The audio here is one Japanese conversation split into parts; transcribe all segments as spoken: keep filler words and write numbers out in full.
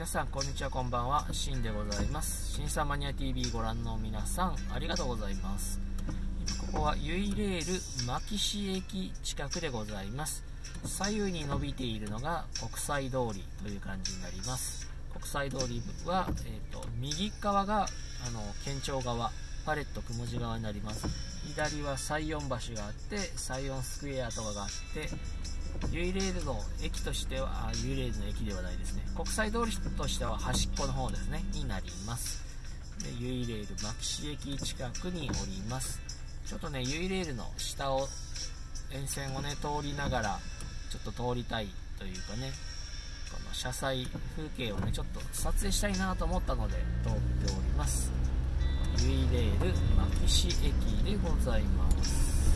皆さんこんにちは、こんばんは。シンでございます。シンサーマニア ティーブイ ご覧の皆さんありがとうございます。ここはユイレール牧志駅近くでございます。左右に伸びているのが国際通りという感じになります。国際通りは、えー、と右側があの県庁側、パレットくもじ側になります。左は西園橋があって、西園スクエアとかがあって、ユイレールの駅としては、あユイレールの駅ではないですね、国際通りとしては端っこの方ですねになります。でユイレール牧志駅近くにおります。ちょっとねユイレールの下を沿線をね通りながらちょっと通りたいというかね、この車載風景をねちょっと撮影したいなと思ったので通っております。ユイレール牧志駅でございます。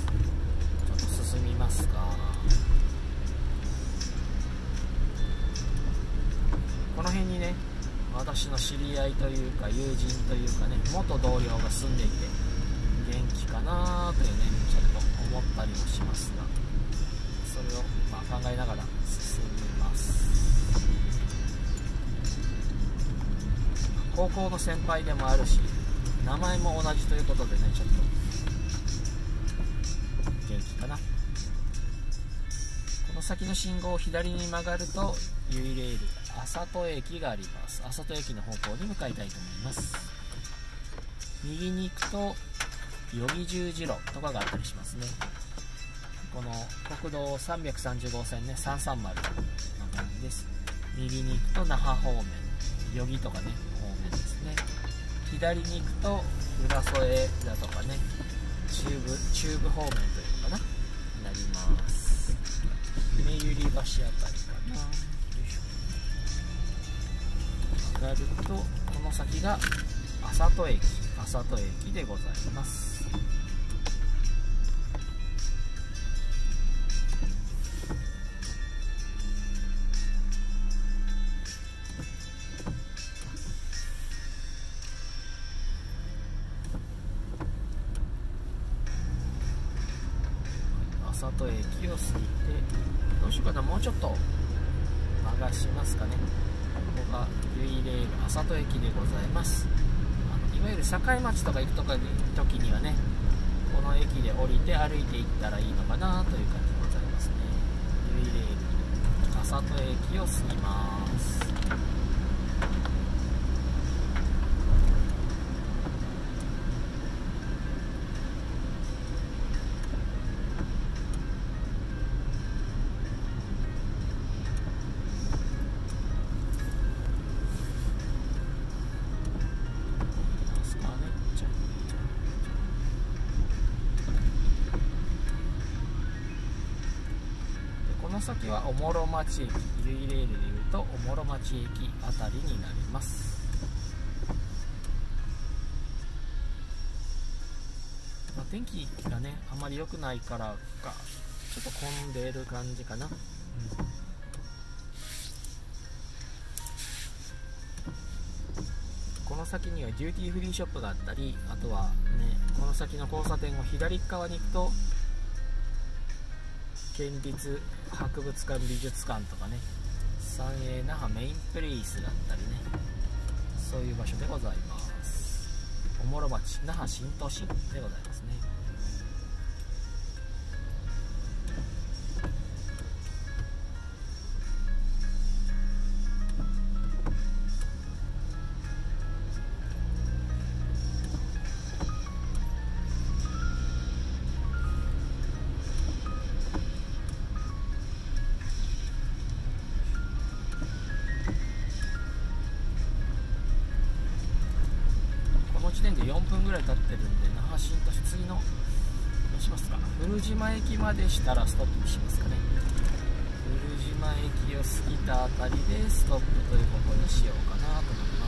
ちょっと進みますか。この辺にね私の知り合いというか友人というかね元同僚が住んでいて元気かなというねちょっと思ったりもしますが、それをまあ考えながら進みます。高校の先輩でもあるし名前も同じということでねちょっと元気かな。この先の信号を左に曲がるとユイレール浅戸駅があります。浅戸駅の方向に向かいたいと思います。右に行くと与儀十字路とかがあったりしますね。この国道さんびゃくさんじゅうごせんねさんさんまるの感じです。右に行くと那覇方面、与儀とかね方面ですね。左に行くと浦添だとかね中部中部方面というかなになります。目百合橋あたりかな。上がるとこの先が浅戸駅浅戸駅でございます。浅戸駅を過ぎてどうしようかな、もうちょっと曲がしますかね。ここがユイレール浅戸駅でございます。あのいわゆる境町とか行くとか時にはねこの駅で降りて歩いていったらいいのかなという感じでございますね。ユイレール浅戸駅を過ぎます。この先はおもろ町駅、ユイレールでいうとおもろ町駅あたりになります。まあ、天気がねあまり良くないからかちょっと混んでいる感じかな。うん、この先にはデューティーフリーショップがあったり、あとはねこの先の交差点を左側に行くと県立博物館美術館とかね三栄那覇メインプレイスだったりね、そういう場所でございます。おもろ町那覇新都心でございますね。時点でよんぷんぐらい経ってるんで那覇新都市、次のどうしますか、古島駅までしたらストップしますかね。古島駅を過ぎたあたりでストップということにしようかなと思います。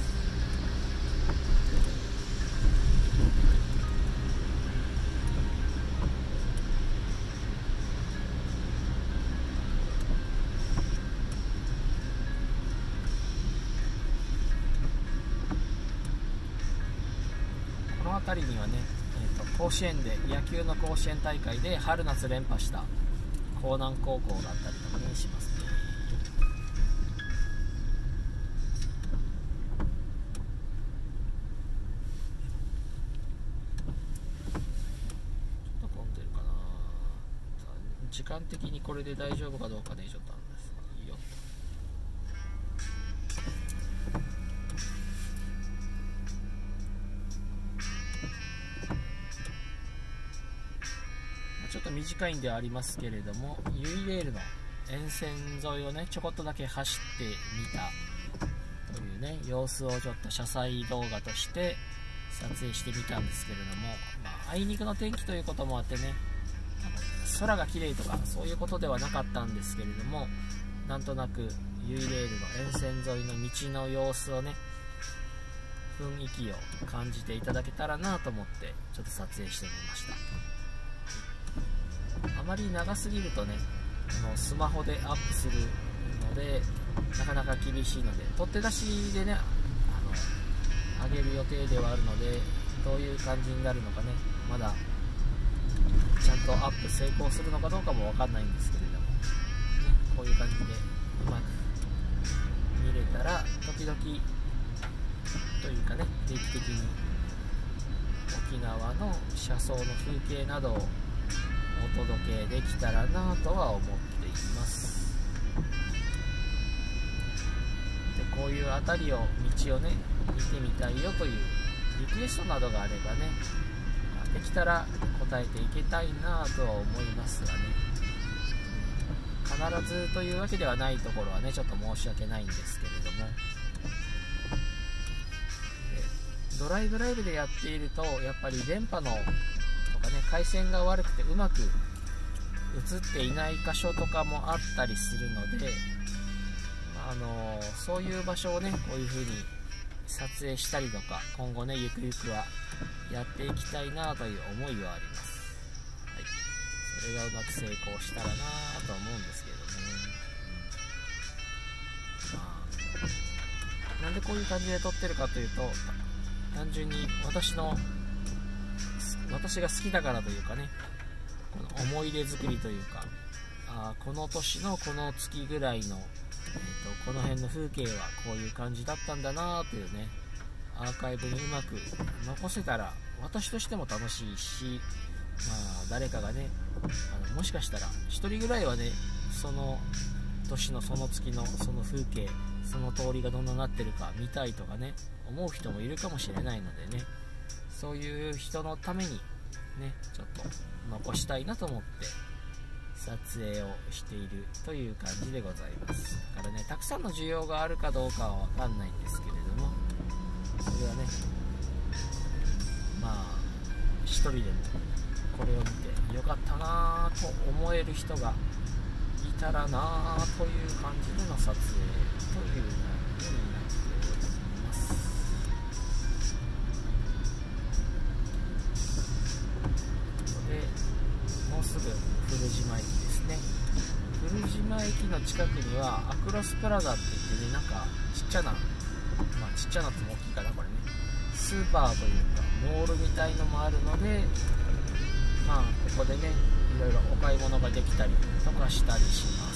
この辺りにはね、えー、と甲子園で野球の甲子園大会で春夏連覇した江南高校があったりとかねしますね。 時間的にこれで大丈夫かどうかでちょっとあるんですよ。ちょっと短いんではありますけれども、ユイレールの沿線沿いをねちょこっとだけ走ってみたというね様子をちょっと車載動画として撮影してみたんですけれども、まあ、あいにくの天気ということもあってね、あの空が綺麗とかそういうことではなかったんですけれども、なんとなくユイレールの沿線沿いの道の様子をね雰囲気を感じていただけたらなと思ってちょっと撮影してみました。あまり長すぎるとねあのスマホでアップするのでなかなか厳しいので、取って出しでねあの上げる予定ではあるので、どういう感じになるのかねまだちゃんとアップ成功するのかどうかも分かんないんですけれども、ね、こういう感じでうまく見れたら時々というかね定期的に沖縄の車窓の風景などをお届けできたらなとは思っています。でこういう辺りを道をね見てみたいよというリクエストなどがあればねできたら答えていけたいなとは思いますがね、必ずというわけではないところはねちょっと申し訳ないんですけれども、でドライブライブでやっているとやっぱり電波のとかね回線が悪くてうまく映っていない箇所とかもあったりするので、あのそういう場所をねこういう風に撮影したりとか今後ねゆくゆくはやっていきたいなという思いはあります。はい、それがうまく成功したらなと思うんですけどね。まあ、なんでこういう感じで撮ってるかというと、単純に私の私が好きだからというかね、この思い出作りというか、あこの年のこの月ぐらいの、えーと、この辺の風景はこういう感じだったんだなというねアーカイブにうまく残せたら私としても楽しいし、まあ、誰かがねあのもしかしたらひとりぐらいはねその年のその月のその風景その通りがどんなになってるか見たいとかね思う人もいるかもしれないのでね、そういう人のためにねちょっと残したいなと思って撮影をしているという感じでございます。だからねたくさんの需要があるかどうかは分かんないんですけれども、それはねまあ一人でもこれを見てよかったなと思える人がいたらなという感じでの撮影という内容になっております。でもうすぐ古島駅ですね。古島駅の近くにはアクロスプラザって言ってね、なんかちっちゃな、まあちっちゃなっても大きいかなこれね、スーパーというかモールみたいのもあるので、まあここでねいろいろお買い物ができたりとかしたりします。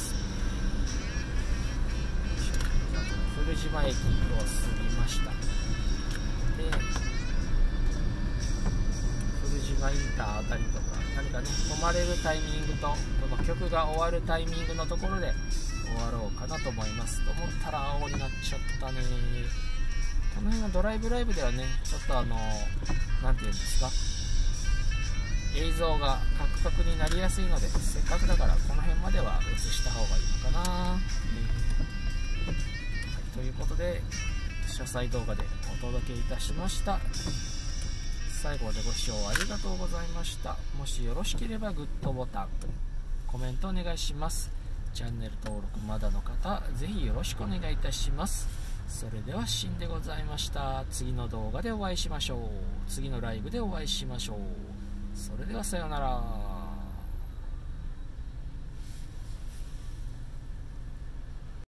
古島駅を過ぎました。で古島インターあたりとか何かね止まれるタイミングとこの曲が終わるタイミングのところで終わろうかなと思います。と思ったら青になっちゃったね。この辺はドライブライブではねちょっとあの何て言うんですか、映像がカクカクになりやすいので、せっかくだからこの辺までは映した方がいいのかな、はい、ということで車載動画でお届けいたしました。最後までご視聴ありがとうございました。もしよろしければグッドボタンコメントお願いします。チャンネル登録まだの方ぜひよろしくお願いいたします。それではシンでございました。次の動画でお会いしましょう。次のライブでお会いしましょう。それではさようなら。